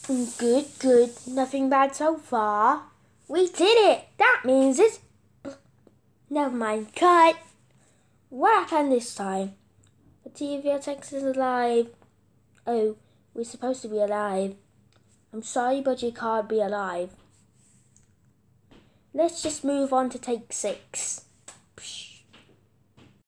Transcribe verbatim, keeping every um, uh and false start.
Good, good. Nothing bad so far. We did it. That means it's... Never mind. Cut. What happened this time? The T V O text is alive. Oh, we're supposed to be alive. I'm sorry, but you can't be alive. Let's just move on to take six. Psh.